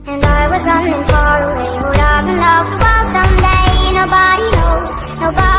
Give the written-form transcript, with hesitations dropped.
And I was running far away. Would I run off the world someday? Nobody knows, nobody